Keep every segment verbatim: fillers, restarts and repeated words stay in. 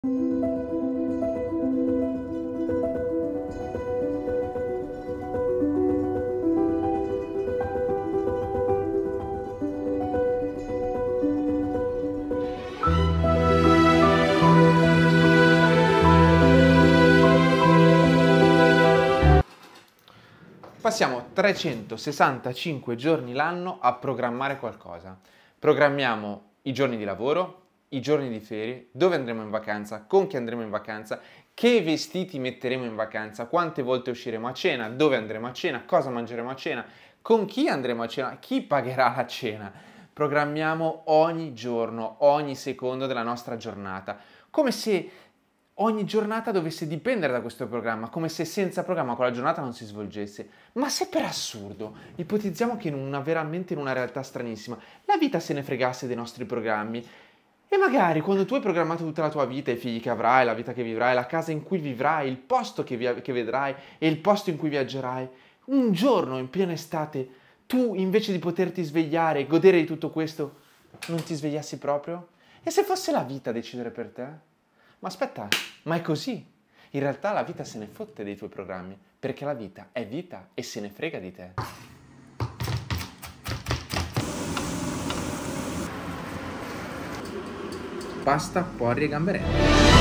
Passiamo trecentosessantacinque giorni l'anno a programmare qualcosa. Programmiamo i giorni di lavoro, i giorni di ferie, dove andremo in vacanza, con chi andremo in vacanza, che vestiti metteremo in vacanza, quante volte usciremo a cena, dove andremo a cena, cosa mangeremo a cena, con chi andremo a cena, chi pagherà la cena. Programmiamo ogni giorno, ogni secondo della nostra giornata, come se ogni giornata dovesse dipendere da questo programma, come se senza programma quella giornata non si svolgesse. Ma se per assurdo ipotizziamo che in una veramente in una realtà stranissima la vita se ne fregasse dei nostri programmi e magari quando tu hai programmato tutta la tua vita, i figli che avrai, la vita che vivrai, la casa in cui vivrai, il posto che, vi- che vedrai e il posto in cui viaggerai, un giorno in piena estate tu invece di poterti svegliare e godere di tutto questo non ti svegliassi proprio? E se fosse la vita a decidere per te? Ma aspetta, ma è così. In realtà la vita se ne fotte dei tuoi programmi, perché la vita è vita e se ne frega di te. Pasta, porri e gamberetti.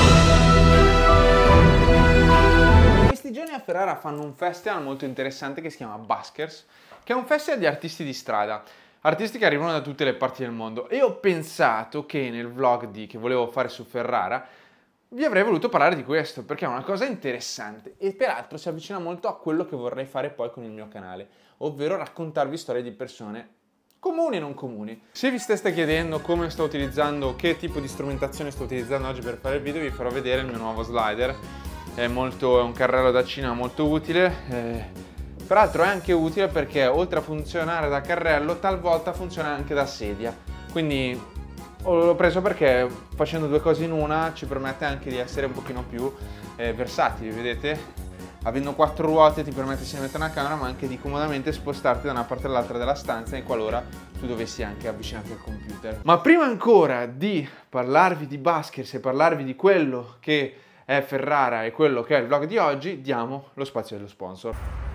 In questi giorni a Ferrara fanno un festival molto interessante che si chiama Buskers, che è un festival di artisti di strada. Artisti che arrivano da tutte le parti del mondo. E ho pensato che nel vlog di, che volevo fare su Ferrara vi avrei voluto parlare di questo, perché è una cosa interessante e peraltro si avvicina molto a quello che vorrei fare poi con il mio canale, ovvero raccontarvi storie di persone comuni e non comuni. Se vi steste chiedendo come sto utilizzando, che tipo di strumentazione sto utilizzando oggi per fare il video, vi farò vedere il mio nuovo slider. È, molto, è un carrello da Cina molto utile, eh, peraltro è anche utile perché oltre a funzionare da carrello, talvolta funziona anche da sedia, quindi l'ho preso perché facendo due cose in una ci permette anche di essere un pochino più eh, versatili, vedete? Avendo quattro ruote ti permette sia di mettere una camera ma anche di comodamente spostarti da una parte all'altra della stanza e qualora tu dovessi anche avvicinarti al computer. Ma prima ancora di parlarvi di Buskers e parlarvi di quello che è Ferrara e quello che è il vlog di oggi, diamo lo spazio dello sponsor.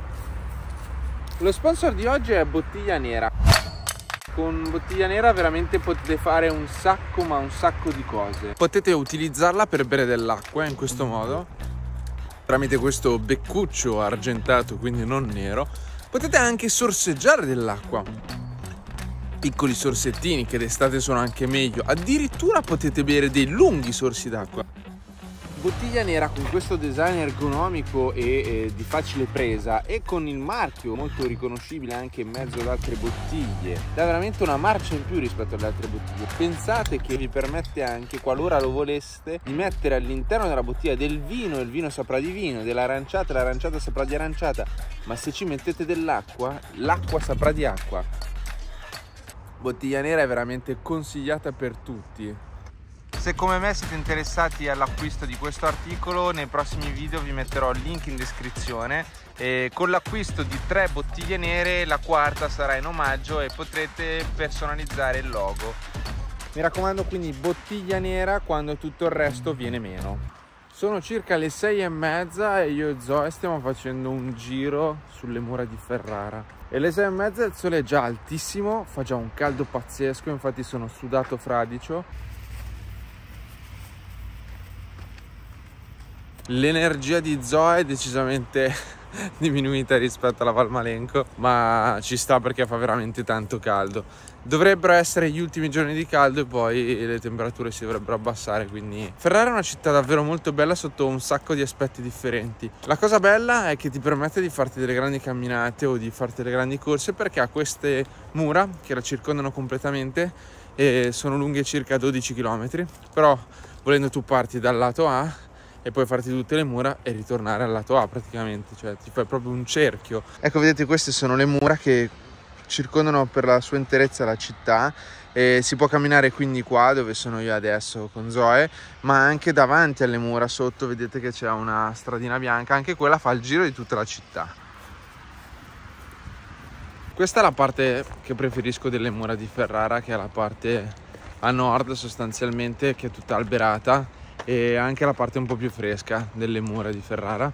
Lo sponsor di oggi è Bottiglia Nera. Con Bottiglia Nera veramente potete fare un sacco ma un sacco di cose. Potete utilizzarla per bere dell'acqua in questo modo, tramite questo beccuccio argentato, quindi non nero. Potete anche sorseggiare dell'acqua, piccoli sorsettini che d'estate sono anche meglio. Addirittura potete bere dei lunghi sorsi d'acqua. Bottiglia Nera con questo design ergonomico e eh, di facile presa e con il marchio molto riconoscibile anche in mezzo ad altre bottiglie, dà veramente una marcia in più rispetto alle altre bottiglie. Pensate che vi permette anche, qualora lo voleste, di mettere all'interno della bottiglia del vino, il vino saprà di vino, dell'aranciata, l'aranciata saprà di aranciata, ma se ci mettete dell'acqua, l'acqua saprà di acqua. Bottiglia Nera è veramente consigliata per tutti. Se come me siete interessati all'acquisto di questo articolo, nei prossimi video vi metterò il link in descrizione e con l'acquisto di tre bottiglie nere la quarta sarà in omaggio e potrete personalizzare il logo. Mi raccomando quindi Bottiglia Nera quando tutto il resto viene meno. Sono circa le sei e mezza e io e Zoe stiamo facendo un giro sulle mura di Ferrara. E alle sei e mezza il sole è già altissimo, fa già un caldo pazzesco, infatti sono sudato fradicio. L'energia di Zoe è decisamente diminuita rispetto alla Valmalenco, ma ci sta perché fa veramente tanto caldo. Dovrebbero essere gli ultimi giorni di caldo e poi le temperature si dovrebbero abbassare, quindi Ferrara è una città davvero molto bella sotto un sacco di aspetti differenti. La cosa bella è che ti permette di farti delle grandi camminate o di farti delle grandi corse perché ha queste mura che la circondano completamente e sono lunghe circa dodici chilometri, però volendo tu parti dal lato A e poi farti tutte le mura e ritornare al lato A praticamente, cioè ti fai proprio un cerchio. Ecco, vedete, queste sono le mura che circondano per la sua interezza la città e si può camminare quindi qua dove sono io adesso con Zoe, ma anche davanti alle mura sotto vedete che c'è una stradina bianca, anche quella fa il giro di tutta la città. Questa è la parte che preferisco delle mura di Ferrara, che è la parte a nord sostanzialmente, che è tutta alberata e anche la parte un po' più fresca delle mura di Ferrara.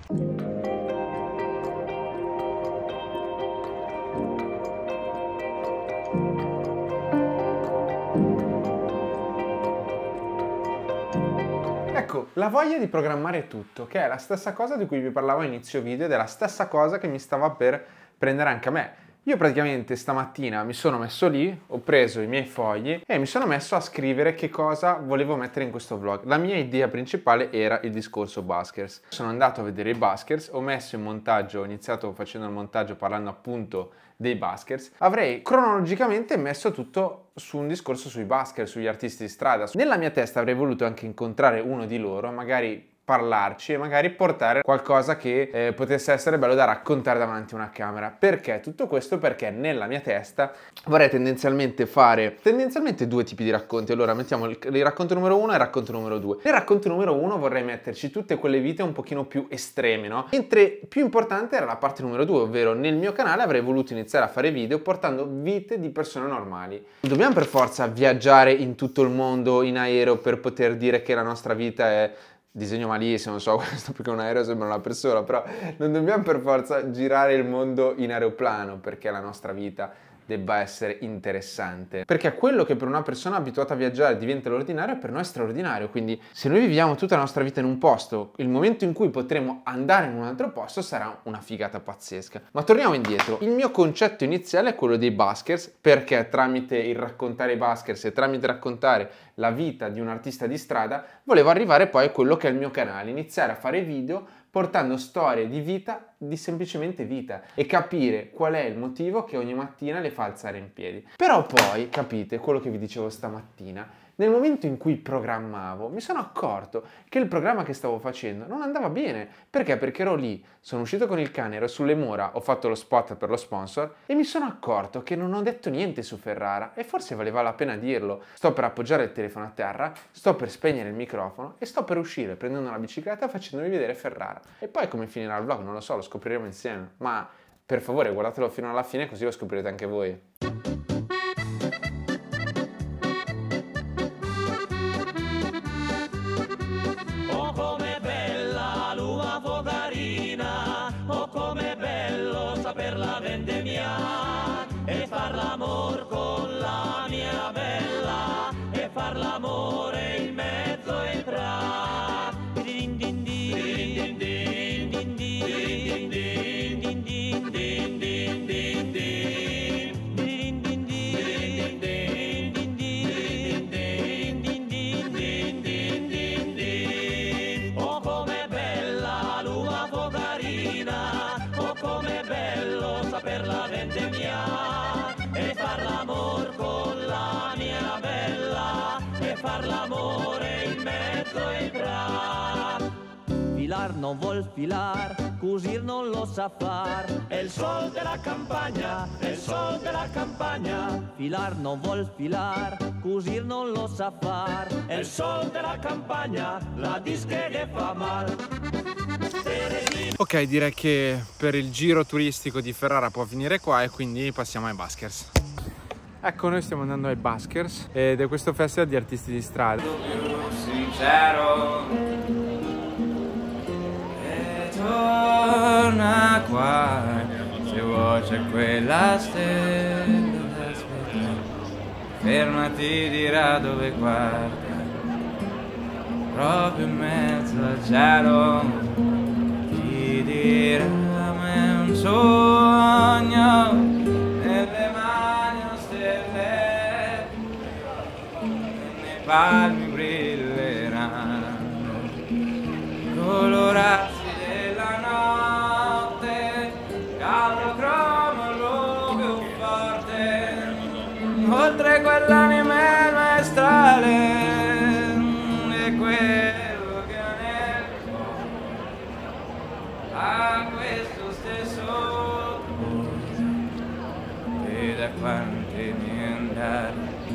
Ecco, la voglia di programmare tutto, che è la stessa cosa di cui vi parlavo a inizio video ed è la stessa cosa che mi stava per prendere anche a me. Io praticamente stamattina mi sono messo lì, ho preso i miei fogli e mi sono messo a scrivere che cosa volevo mettere in questo vlog. La mia idea principale era il discorso Baskers. Sono andato a vedere i Baskers, ho messo in montaggio, ho iniziato facendo il montaggio parlando appunto dei Baskers. Avrei cronologicamente messo tutto su un discorso sui Baskers, sugli artisti di strada. Nella mia testa avrei voluto anche incontrare uno di loro, magari parlarci e magari portare qualcosa che eh, potesse essere bello da raccontare davanti a una camera. Perché tutto questo? Perché nella mia testa vorrei tendenzialmente fare tendenzialmente due tipi di racconti. Allora mettiamo il, il racconto numero uno e il racconto numero due. Nel racconto numero uno vorrei metterci tutte quelle vite un pochino più estreme, no? Mentre più importante era la parte numero due, ovvero nel mio canale avrei voluto iniziare a fare video portando vite di persone normali. Non dobbiamo per forza viaggiare in tutto il mondo in aereo per poter dire che la nostra vita è disegno malissimo, non so questo perché un aereo sembra una persona, però non dobbiamo per forza girare il mondo in aeroplano perché la nostra vita debba essere interessante, perché quello che per una persona abituata a viaggiare diventa l'ordinario per noi è straordinario. Quindi se noi viviamo tutta la nostra vita in un posto, il momento in cui potremo andare in un altro posto sarà una figata pazzesca. Ma torniamo indietro. Il mio concetto iniziale è quello dei Baskers, perché tramite il raccontare i Baskers e tramite raccontare la vita di un artista di strada volevo arrivare poi a quello che è il mio canale, iniziare a fare video portando storie di vita, di semplicemente vita, e capire qual è il motivo che ogni mattina le fa alzare in piedi. Però poi, capite, quello che vi dicevo stamattina, nel momento in cui programmavo mi sono accorto che il programma che stavo facendo non andava bene. Perché? Perché ero lì, sono uscito con il cane, ero sulle mura, ho fatto lo spot per lo sponsor e mi sono accorto che non ho detto niente su Ferrara e forse valeva la pena dirlo. Sto per appoggiare il telefono a terra, sto per spegnere il microfono e sto per uscire prendendo la bicicletta e facendovi vedere Ferrara. E poi come finirà il vlog non lo so, lo scopriremo insieme. Ma per favore guardatelo fino alla fine così lo scoprirete anche voi. Saperla vendemmiare e far l'amor con la mia bella e far l'amore in mezzo entrare. Din din din din din din din din din din din din din din din din din din. Oh com'è bella l'uva fogarina, oh com'è bello saperla vendemmiare e far l'amor con la mia bella e far l'amore in mezzo entrare. Filar non vuol filar, cosir non lo sa far, è il sol della campagna, è il sol della campagna. Filar non vuol filar, cosir non lo sa far, è il sol della campagna, la dische che fa mal. Ok, direi che per il giro turistico di Ferrara può finire qua e quindi passiamo ai Baskers. Ecco, noi stiamo andando ai Baskers ed è questo festival di artisti di strada. Sincero e torna qua, se vuoi c'è quella stella da aspettare, fermati, dirà dove guarda, proprio in mezzo al cielo. Dirà è un sogno nelle mani o stelle e nei palmi brilleranno colorati della notte, caldo cromo luogo forte, oltre quell'anime maestrale e quello che nel a questo stesso cuore e da quanti ne andare.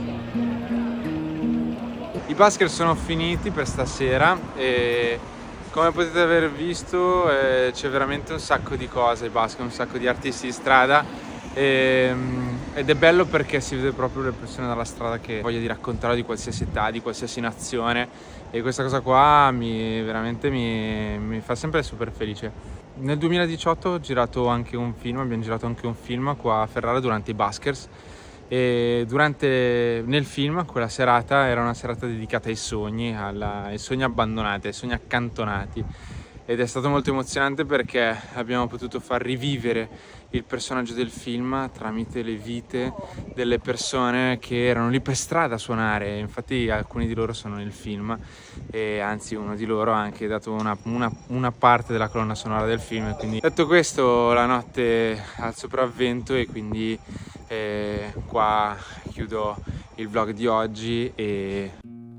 I Baskers sono finiti per stasera e come potete aver visto eh, c'è veramente un sacco di cose ai Baskers, un sacco di artisti di strada E, ed è bello perché si vede proprio le persone dalla strada che voglia di raccontarlo, di qualsiasi età, di qualsiasi nazione, e questa cosa qua mi, veramente mi, mi fa sempre super felice. Nel duemiladiciotto ho girato anche un film, abbiamo girato anche un film qua a Ferrara durante i Buskers, e durante, nel film quella serata era una serata dedicata ai sogni, alla, ai sogni abbandonati, ai sogni accantonati, ed è stato molto emozionante perché abbiamo potuto far rivivere il personaggio del film tramite le vite delle persone che erano lì per strada a suonare. Infatti alcuni di loro sono nel film, e anzi uno di loro ha anche dato una, una, una parte della colonna sonora del film. Quindi, detto questo, la notte al sopravvento, e quindi eh, qua chiudo il vlog di oggi. E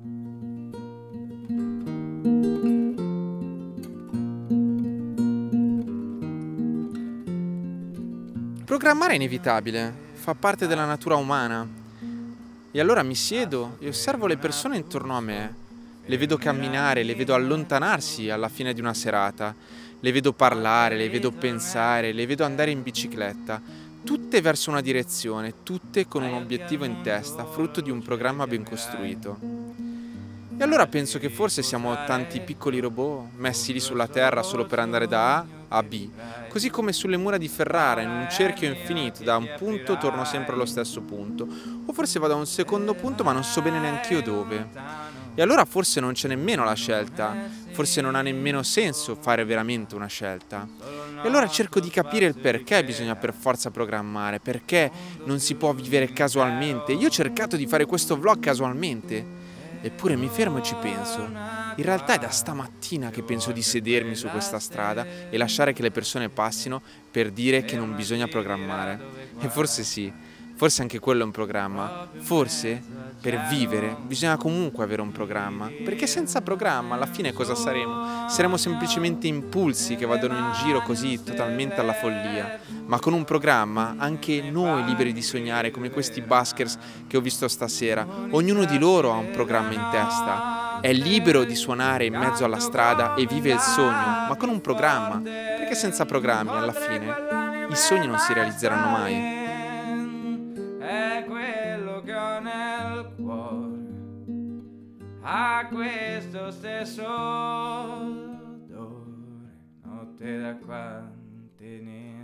programmare è inevitabile, fa parte della natura umana, e allora mi siedo e osservo le persone intorno a me, le vedo camminare, le vedo allontanarsi alla fine di una serata, le vedo parlare, le vedo pensare, le vedo andare in bicicletta, tutte verso una direzione, tutte con un obiettivo in testa, frutto di un programma ben costruito. E allora penso che forse siamo tanti piccoli robot messi lì sulla Terra solo per andare da A a B, così come sulle mura di Ferrara, in un cerchio infinito, da un punto torno sempre allo stesso punto, o forse vado a un secondo punto ma non so bene neanch'io dove. E allora forse non c'è nemmeno la scelta, forse non ha nemmeno senso fare veramente una scelta. E allora cerco di capire il perché bisogna per forza programmare, perché non si può vivere casualmente. Io ho cercato di fare questo vlog casualmente, eppure mi fermo e ci penso. In realtà è da stamattina che penso di sedermi su questa strada e lasciare che le persone passino per dire che non bisogna programmare. E forse sì, forse anche quello è un programma. Forse per vivere bisogna comunque avere un programma, perché senza programma alla fine cosa saremo? Saremo semplicemente impulsi che vadano in giro così totalmente alla follia. Ma con un programma anche noi liberi di sognare, come questi buskers che ho visto stasera. Ognuno di loro ha un programma in testa, è libero di suonare in mezzo alla strada e vive il sogno, ma con un programma, perché senza programmi alla fine i sogni non si realizzeranno mai. È quello che ho nel cuore, a questo stesso odore, notte da quante ne